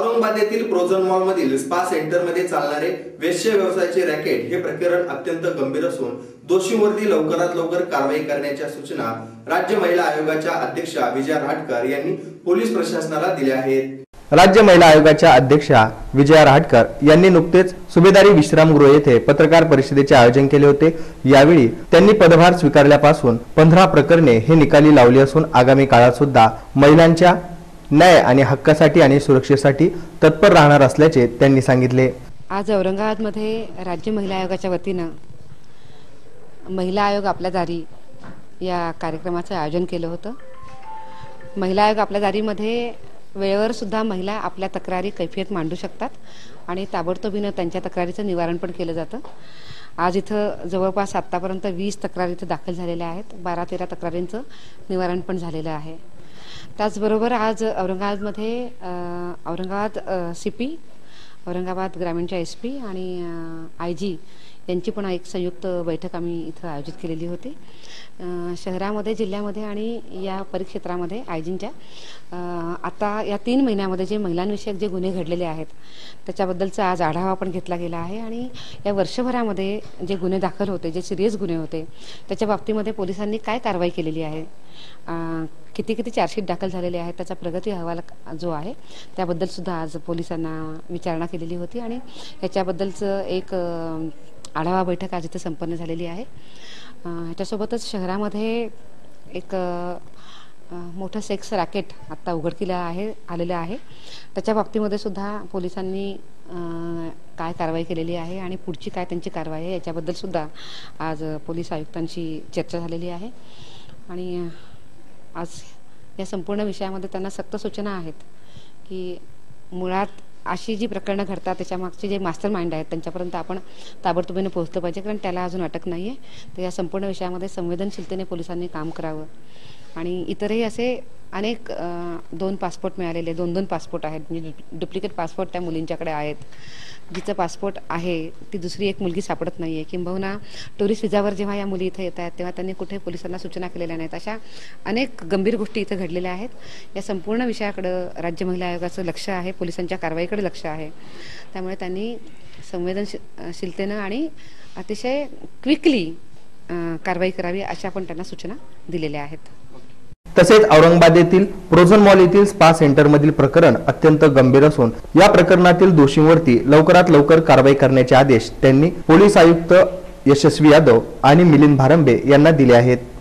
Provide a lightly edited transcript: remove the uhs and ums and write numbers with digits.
औरंगाबाद येथील Prozone mall मधील spa centre मध्ये चालणारे वेश्य व्यवसायाचे रॅकेट हे प्रकरण अत्यंत गंभीर असून दोषींवरती लवकरात लवकर कारवाई करण्याच्या सूचना राज्य महिला आयोगाच्या अध्यक्षा विजया रहाटकर यांनी पोलीस प्रशासनाला दिल्या आहेत। राज्य महिला आयोगाच्या अध्यक्षा विजया रहाटकर यांनी नुकतेच सुभेदारी विश्रामगृह येथे पत्रकार परिषदेचे आयोजन केले होते। यावेळी त्यांनी पदभार स्वीकारल्यापासून 15 प्रकरणे हे निकाली लावली असून आगामी काळात सुद्धा महिलांच्या न्याय आणि हक्कासाठी आणि सुरक्षेसाठी तत्पर राहणार असल्याचे त्यांनी सांगितले। आज औरंगाबादमध्ये राज्य महिला आयोगाच्या वतीने महिला आयोग आपल्या दारी या कार्यक्रमाचे आयोजन केले होते। महिला आयोग आपल्या दारीमध्ये वेळेवर सुद्धा महिला आपल्या तक्रारी कैफियत मांडू शकतात आणि ताबडतोबीने त्यांच्या तक्रारीचं निवारण पण केलं जातं। आज इथं जवळपास आतापर्यंत 20 तक्रारी इथं दाखल झालेल्या आहेत। 12-13 तक्रारींचं निवारण पण झालेलं आहे। त्याचबरोबर आज औरंगाबादमध्ये औरंगाबाद CP, औरंगाबाद ग्रामीणच्या SP आणि IG यांची पण एक संयुक्त बैठक आम्ही इथं आयोजित केलेली होती। शहरामध्ये, जिल्ह्यामध्ये आणि या परिक्षेत्रामध्ये IGंच्या आता या 3 महिन्यामध्ये जे महिलांविषयक जे गुन्हे घडलेले आहेत त्याच्याबद्दलचा आज आढावा पण घेतला गेला आहे आणि या वर्षभरामध्ये जे गुन्हे दाखल होते, जे सिरियस गुन्हे होते त्याच्या बाबतीमध्ये पोलिसांनी काय कारवाई केलेली आहे, किती चार्जशीट दाखल झालेले आहेत, त्याचा प्रगती अहवाल जो आहे त्याबद्दल सुद्धा आज पोलिसांना विचारणा केलेली होती आणि याच्याबद्दलचं एक आढावा बैठक आज इथे संपन्न झालेली आहे। ह्याच्यासोबतच शहरामध्ये एक मोठं सेक्स रॅकेट आता उघडकीला आलेलं आहे। त्याच्या बाबतीमध्ये सुद्धा पोलिसांनी काय कारवाई केलेली आहे आणि पुढची काय त्यांची कारवाई आहे याच्याबद्दल सुद्धा आज पोलीस आयुक्तांशी चर्चा झालेली आहे आणि आज या संपूर्ण विषयामध्ये त्यांना सक्त सूचना आहेत की मुळात अशी जी प्रकरणं घडतात त्याच्यामागचे जे मास्टर माइंड आहेत त्यांच्यापर्यंत आपण ताबडतोबीने पोहोचलं पाहिजे, कारण त्याला अजून अटक नाही आहे। तर या संपूर्ण विषयामध्ये संवेदनशीलतेने पोलिसांनी काम करावं आणि इतरही असे अनेक 2 पासपोर्ट मिळालेले, 2 पासपोर्ट आहेत, म्हणजे डुप्लिकेट पासपोर्ट त्या मुलींच्याकडे आहेत। जिचं पासपोर्ट आहे ती दुसरी एक मुलगी सापडत नाही आहे, किंबहुना टुरिस्ट विजावर जेव्हा या मुली इथं येत आहेत तेव्हा त्यांनी कुठे पोलिसांना सूचना केलेल्या नाहीत। अशा अनेक गंभीर गोष्टी इथं घडलेल्या आहेत। या संपूर्ण विषयाकडं राज्य महिला आयोगाचं लक्ष आहे, पोलिसांच्या कारवाईकडे लक्ष आहे। त्यामुळे त्यांनी संवेदनशीलतेनं आणि अतिशय क्विकली कारवाई करावी अशा पण त्यांना सूचना दिलेल्या आहेत। तसेच औरंगाबाद येथील प्रोझोन मॉल येथील स्पा सेंटर मधील प्रकरण अत्यंत गंभीर असून या प्रकरणातील दोषींवरती लवकरात लवकर कारवाई करण्याचे आदेश त्यांनी पोलीस आयुक्त यशस्वी यादव आणि मिलिंद भारंबे यांना दिले आहेत।